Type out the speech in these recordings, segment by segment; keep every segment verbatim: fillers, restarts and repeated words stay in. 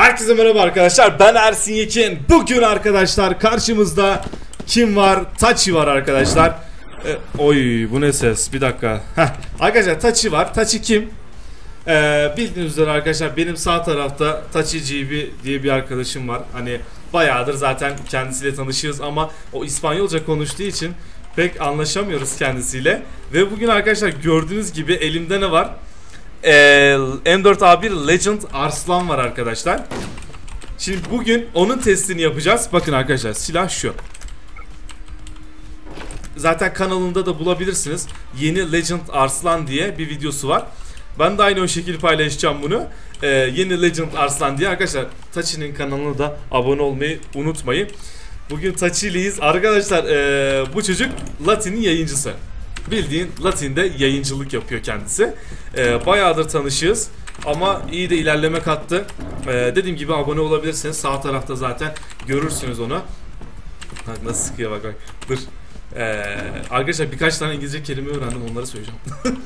Herkese merhaba arkadaşlar, ben Ersin Yekin. Bugün arkadaşlar karşımızda kim var? Tachi var arkadaşlar. e, Oy bu ne ses, bir dakika. Heh. Arkadaşlar Tachi var. Tachi kim? Ee, bildiğiniz üzere arkadaşlar benim sağ tarafta Tachi G B diye bir arkadaşım var. Hani bayağıdır zaten kendisiyle tanışıyoruz ama o İspanyolca konuştuğu için pek anlaşamıyoruz kendisiyle. Ve bugün arkadaşlar gördüğünüz gibi elimde ne var? Ee, M dört A bir Legend Arslan var arkadaşlar. Şimdi bugün onun testini yapacağız. Bakın arkadaşlar, silah şu. Zaten kanalında da bulabilirsiniz. Yeni Legend Arslan diye bir videosu var. Ben de aynı o şekilde paylaşacağım bunu. Ee, yeni Legend Arslan diye arkadaşlar. Tachi'nin kanalına da abone olmayı unutmayın. Bugün Tachi'liyiz arkadaşlar. Ee, bu çocuk Latin'in yayıncısı. Bildiğin Latin'de yayıncılık yapıyor kendisi. Ee, bayağıdır tanışıyoruz ama iyi de ilerleme kattı. Ee, dediğim gibi abone olabilirsiniz. Sağ tarafta zaten görürsünüz onu. Bak nasıl sıkıyor, bak bak. Dur. Ee, arkadaşlar birkaç tane İngilizce kelime öğrendim, onları söyleyeceğim.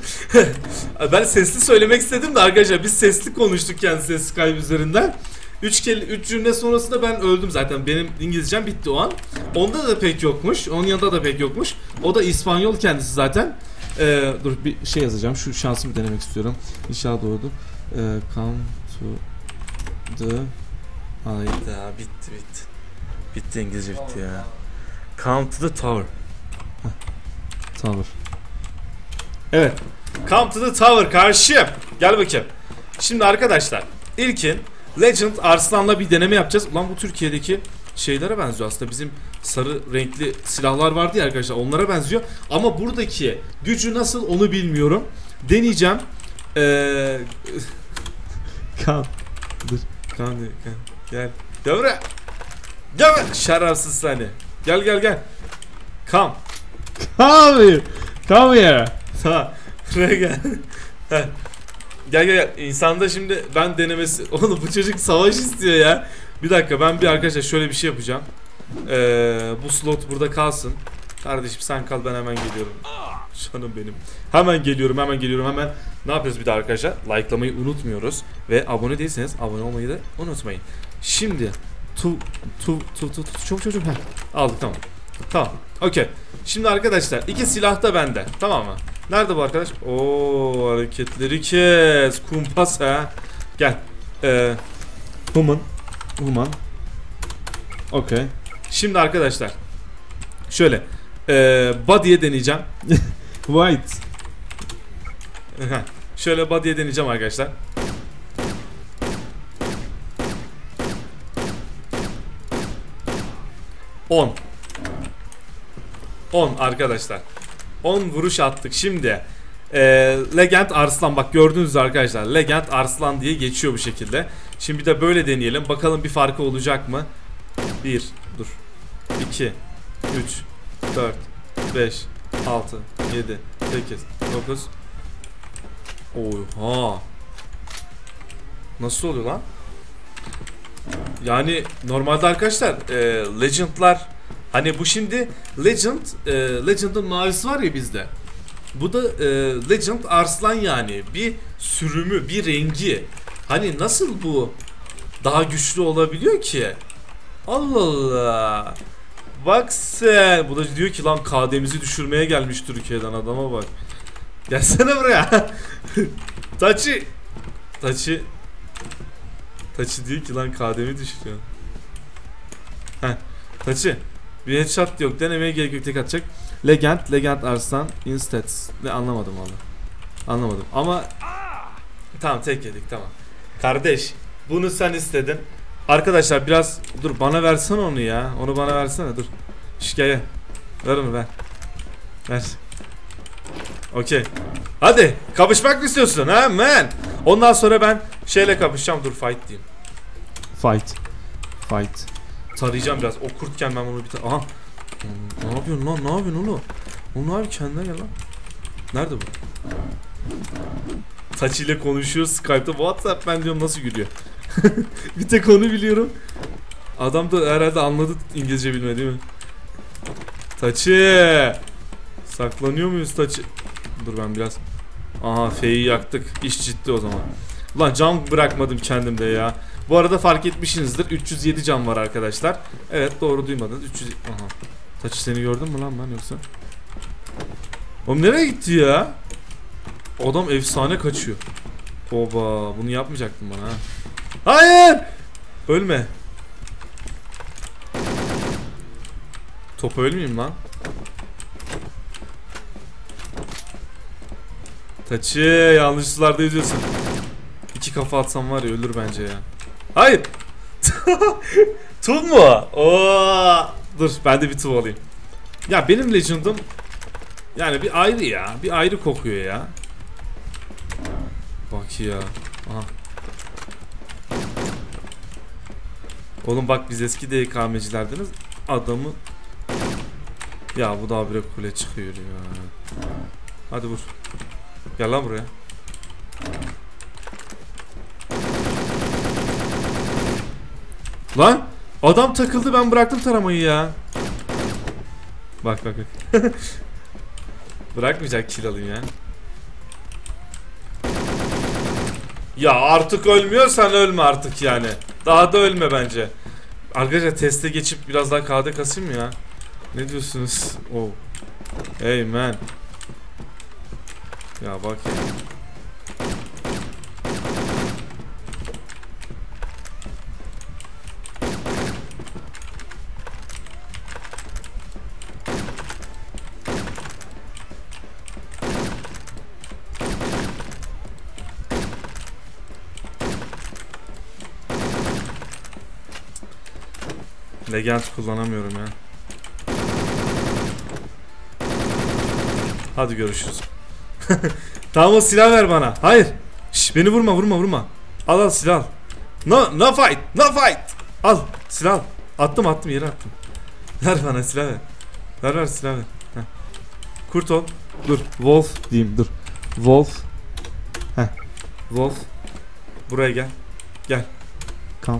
Ben sesli söylemek istedim de arkadaşlar biz sesli konuştuk kendisi Skype üzerinden. Üç, üç cümle sonrasında ben öldüm zaten. Benim İngilizcem bitti o an. Onda da pek yokmuş. Onun yanında da pek yokmuş. O da İspanyol kendisi zaten. Ee, dur bir şey yazacağım. Şu şansımı denemek istiyorum. İnşallah doğrudur. Ee, come to the... Hayda bitti bitti. Bitti, İngilizce bitti ya. Come to the tower. Heh. Tower. Evet. Come to the tower karşı. Gel bakayım. Şimdi arkadaşlar ilkin Legend Arslan'la bir deneme yapacağız. Ulan bu Türkiye'deki şeylere benziyor aslında. Bizim sarı renkli silahlar vardı ya arkadaşlar, onlara benziyor. Ama buradaki gücü nasıl onu bilmiyorum. Deneyeceğim. Eee... Kan. Dur. Kan, kan. Gel. Gel buraya. Gel buraya. Şerefsiz seni. Gel gel gel. Come. Come here. Come here. Ha. Buraya gel. Gel gel gel. İnsanda şimdi ben denemesi... Oğlum bu çocuk savaş istiyor ya. Bir dakika, ben bir arkadaşlar şöyle bir şey yapacağım. Ee, bu slot burada kalsın. Kardeşim sen kal, ben hemen geliyorum. Canım benim. Hemen geliyorum hemen geliyorum hemen. Ne yapıyoruz bir de arkadaşlar? Like'lamayı unutmuyoruz. Ve abone değilseniz abone olmayı da unutmayın. Şimdi tu tu tu tu tu çok çok çok heh. Aldık, tamam. Tamam. Okey. Şimdi arkadaşlar iki silah da bende. Tamam mı? Nerede bu arkadaş? Oo, hareketleri kes. Kumpas ha. Gel. Ee, human. Human. Okey. Şimdi arkadaşlar şöyle ee, body'ye deneyeceğim. White. Şöyle body'ye deneyeceğim arkadaşlar. on on arkadaşlar. on vuruş attık. Şimdi e, Legend Arslan, bak gördünüz arkadaşlar, Legend Arslan diye geçiyor bu şekilde. Şimdi bir de böyle deneyelim, bakalım bir farkı olacak mı? Bir, dur, iki, üç, dört, beş, altı, yedi, sekiz, dokuz. Oha, nasıl oluyor lan? Yani normalde arkadaşlar e, Legend'lar, hani bu şimdi Legend, e, Legend'ın mavisi var ya bizde. Bu da e, Legend Arslan, yani bir sürümü, bir rengi. Hani nasıl bu daha güçlü olabiliyor ki? Allah Allah. Bak sen. Bu da diyor ki lan K D'mizi düşürmeye gelmiş Türkiye'den, adama bak. Gelsene buraya. Tachi. Tachi. Tachi diyor ki lan K D'mi düşürüyor. Heh. Tachi. Bir headshot yok. Denemeye gerek yok. Tek atacak. Legend. Legend Arslan. Instats. Ne, anlamadım valla. Anlamadım. Ama tamam, tek yedik, tamam. Kardeş, bunu sen istedin. Arkadaşlar biraz dur, bana versene onu ya. Onu bana versene, dur. Şikayet. Ver onu, ver. Ver. Okey. Hadi kapışmak mı istiyorsun ha man? Ondan sonra ben şeyle kapışacağım. Dur, fight diyeyim. Fight. Fight. Tarayacağım biraz. O kurtken ben bunu bir ta... Aha. Ne yapıyorsun lan? Ne yapıyorsun oğlum? Onu abi kendine gel lan. Nerede bu? Tachi ile konuşuyor Skype'da. WhatsApp ben diyorum, nasıl gülüyor? Bir tek onu biliyorum. Adam da herhalde anladı İngilizce bilme, değil mi? Tachi. Saklanıyor muyuz Tachi? Dur ben biraz. Aha F'yi yaktık. İş ciddi o zaman. Ulan can bırakmadım kendimde ya. Bu arada fark etmişsinizdir. üç yüz yedi can var arkadaşlar. Evet doğru duymadınız. üç yüz. Aha. Taçı seni gördün mü lan ben yoksa? Oğlum nereye gitti ya? Adam efsane kaçıyor. Oba bunu yapmayacaktım bana ha. Hayır! Ölme. Topa ölmeyeyim lan. Taçı yanlış sularda yüzüyorsun. İki kafa atsam var ya ölür bence ya. Hayır. Tuv mu? Oo. Dur ben de bir tuv alayım. Ya benim Legend'ım yani bir ayrı ya. Bir ayrı kokuyor ya. Bak ya. Aha. Oğlum bak biz eski D K M'cilerdeniz adamı. Ya bu daha bir kule çıkıyor ya. Hadi vur. Gel lan buraya. Lan adam takıldı ben bıraktım taramayı ya. Bak bak bak. Bırakmayacak kill alayım ya. Ya artık ölmüyorsan ölme artık yani. Daha da ölme bence. Arkadaşlar teste geçip biraz daha K D kasayım mı ya? Ne diyorsunuz? Oh. Hey man. Ya bak ya. Legend kullanamıyorum ya. Hadi görüşürüz. Tamam o silah ver bana. Hayır. Şş, beni vurma vurma vurma. Al al silah al. No no fight. No fight. Al silah al. Attım attım yere attım. Ver bana silah ver. Ver ver silah ver. Heh. Kurt ol. Dur. Wolf diyeyim dur. Wolf. Heh. Wolf. Buraya gel. Gel. Come.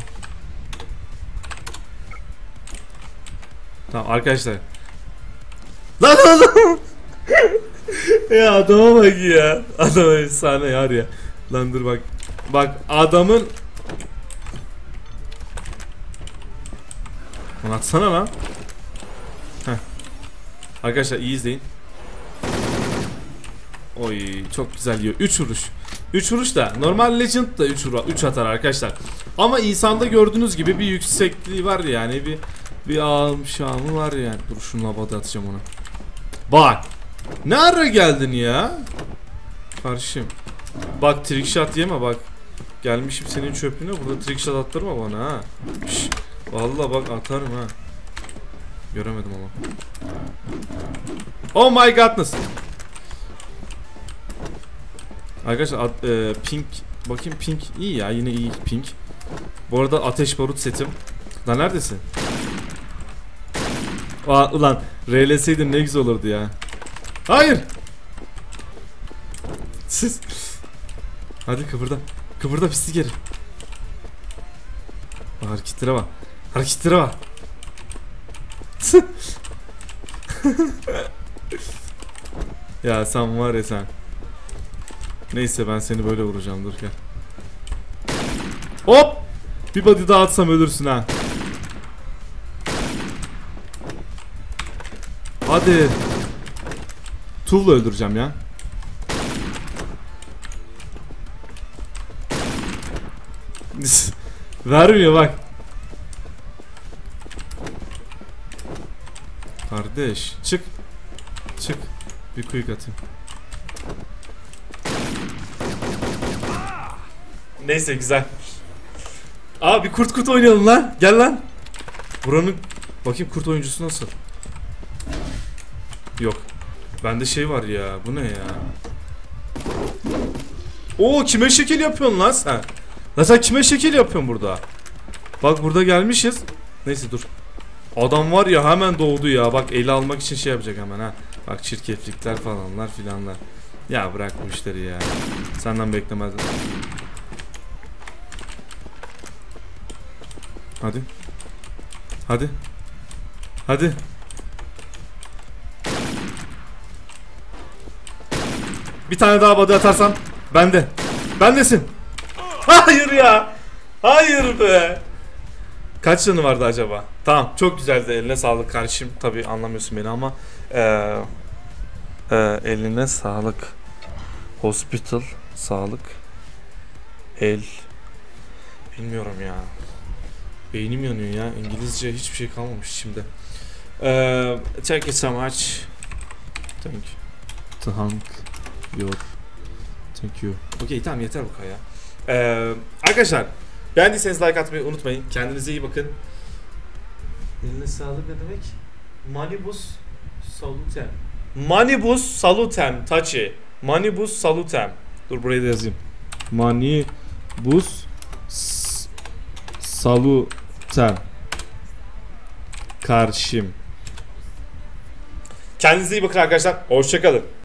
Tamam arkadaşlar. Lan oğlum. Ya adama bak ya. Adam efsane yar ya. Lan dur bak. Bak adamın. Onu atsana lan. Heh. Arkadaşlar iyi izleyin. Oy çok güzel yiyor. üç vuruş. üç vuruş da normal Legend da üç atar arkadaşlar. Ama insanda gördüğünüz gibi bir yüksekliği var yani bir bir ağım şamı var yani. Dur şununla body atacağım ona. Bak. Ne ara geldin ya? Karşım. Bak trick shot yeme bak. Gelmişim senin çöpüne burada trick shot attırma bana ha. Şş. Vallahi bak atarım ha. Göremedim ama. Oh my godness. Arkadaşlar ad, e, pink bakayım pink iyi ya yine iyi pink. Bu arada ateş barut setim. Lan neredesin? Aa, ulan R L S'ydin ne güzel olurdu ya. Hayır. Siz. Hadi kıpırda. Kıpırda pislik herif. Hareketlere bak. Hareketlere bak. Ya sen var ya sen. Neyse ben seni böyle vuracağım dur gel. Hop! Bir body daha atsam ölürsün ha. Hadi. Tuğla öldüreceğim ya. Vermiyor bak. Kardeş çık. Çık. Bir quick atayım. Neyse güzel. Aa bir kurt kurt oynayalım lan. Gel lan. Buranın bakayım kurt oyuncusu nasıl? Yok. Bende şey var ya. Bu ne ya? Oo kime şekil yapıyorsun lan sen? Lan sen kime şekil yapıyorsun burada? Bak burada gelmişiz. Neyse dur. Adam var ya hemen doğdu ya. Bak eli almak için şey yapacak hemen ha. Bak çirkeflikler falanlar filanlar. Ya bırak bu işleri ya. Senden beklemezdim. Hadi. Hadi. Hadi. Bir tane daha body atarsan bende. Bendesin. Hayır ya. Hayır be. Kaç canı vardı acaba? Tamam, çok güzeldi, eline sağlık kardeşim. Tabii anlamıyorsun beni ama ee, ee, eline sağlık. Hospital, sağlık. El. Bilmiyorum ya. Beynim yanıyor ya. İngilizce hiçbir şey kalmamış şimdi. Ee, thank you so much. Thank you. Thank you. Thank you. Okey, tamam, yeter bu kadar ya. Ee, arkadaşlar, beğendiyseniz like atmayı unutmayın. Kendinize iyi bakın. Eline sağlık ne demek? Manibus salutem. Manibus salutem Tachi. Manibus salutem. Dur, burayı da yazayım. Manibus salutem. Karşım. Kendinize iyi bakın arkadaşlar. Hoşça kalın.